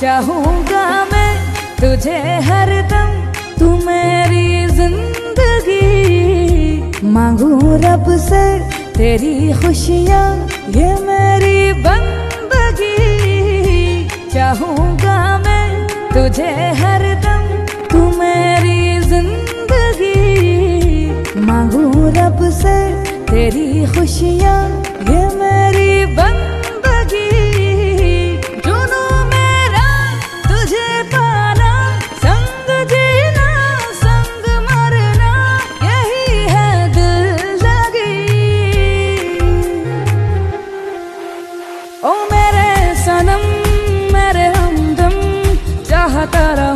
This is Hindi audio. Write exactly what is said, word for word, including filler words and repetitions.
चाहूंगा मैं तुझे हरदम, तू मेरी जिंदगी। मांगू रब से तेरी खुशियाँ, ये मेरी बंदगी। चाहूंगा मैं तुझे हरदम, तू मेरी जिंदगी। मांगू रब से तेरी खुशियाँ, ये मेरी बंदगी। जुनू मेरा तुझे पाना, संग जीना संग मरना, यही है दिल लगी। ओ मेरे सनम मेरे हमदम, चाहता रहा